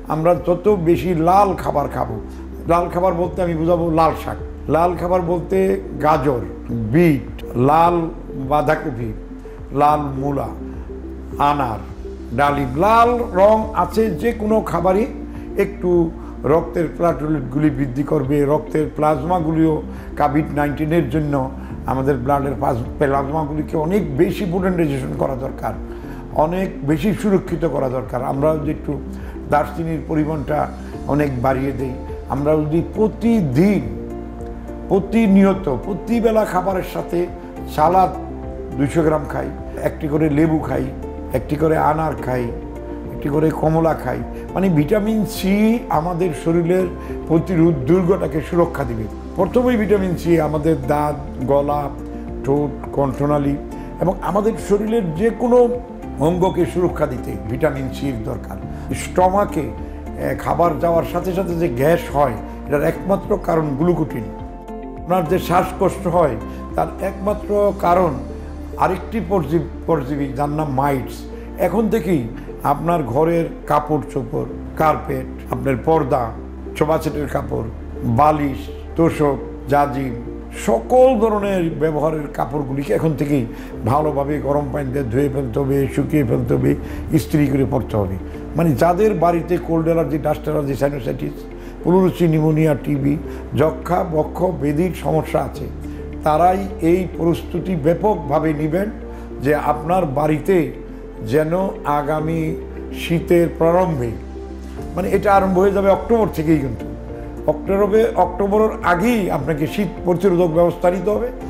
আমরা যত বেশি লাল খাবার খাবো, লাল খাবার বলতে আমি বুঝাবো লাল শাক, লাল খাবার বলতে গাজর, বিট, লাল বাঁধাকপি, লাল মূলা, আনার, ডালিম, লাল রং আছে যে কোনো খাবারই একটু রক্তের প্লাটলেটগুলি বৃদ্ধি করবে, রক্তের প্লাজমাগুলিও কোভিড-19 জন্য আমাদের ব্লাডের প্লাজমাগুলিকে অনেক বেশি পোটেন্টাইজেশন করা দরকার, অনেক বেশি সুরক্ষিত করা দরকার। আমরা যদি একটু দারচিনির পরিমাণটা অনেক বাড়িয়ে দিই, আমরা যদি প্রতিদিন প্রতিনিয়ত প্রতিবেলা খাবারের সাথে সালাদ 200 গ্রাম খাই, একটি করে লেবু খাই, একটি করে আনার খাই, একটি করে কমলা খাই, মানে ভিটামিন সি আমাদের শরীরের প্রতিরোধ দুর্গটাকে সুরক্ষা দিবে। প্রথমেই ভিটামিন সি আমাদের দাঁত, গলা, ঠোঁট, কণ্ঠনালী এবং আমাদের শরীরের যে কোনো অঙ্গকে সুরক্ষা দিতে ভিটামিন সির দরকার। স্টমাকে খাবার যাওয়ার সাথে সাথে যে গ্যাস হয়, এটার একমাত্র কারণ গ্লুকোটিন। আপনার যে শ্বাসকষ্ট হয় তার একমাত্র কারণ আরেকটি পরজীবী যার নাম মাইটস। এখন থেকেই আপনার ঘরের কাপড় চোপড়, কার্পেট, আপনার পর্দা, সোফাসেটের কাপড়, বালিশ, তোষক, জাজিম, সকল ধরনের ব্যবহারের কাপড়গুলিকে এখন থেকেই ভালোভাবে গরম পানিতে ধুয়ে ফেলতে হবে, শুকিয়ে ফেলতে হবে, ইস্ত্রি করে পরতে হবে। মানে যাদের বাড়িতে cold allergy, dust allergy, sinusitis, pleurisy, pneumonia, TB, যক্ষা, বক্ষ, বেদির সমস্যা আছে, তারাই এই প্রস্তুতি ব্যাপকভাবে নেবেন যে আপনার বাড়িতে যেন আগামী শীতের প্রারম্ভে, মানে এটা আরম্ভ হয়ে যাবে অক্টোবর থেকেই, কিন্তু অক্টোবরের আগেই আপনাকে শীত প্রতিরোধক ব্যবস্থা নিতে হবে।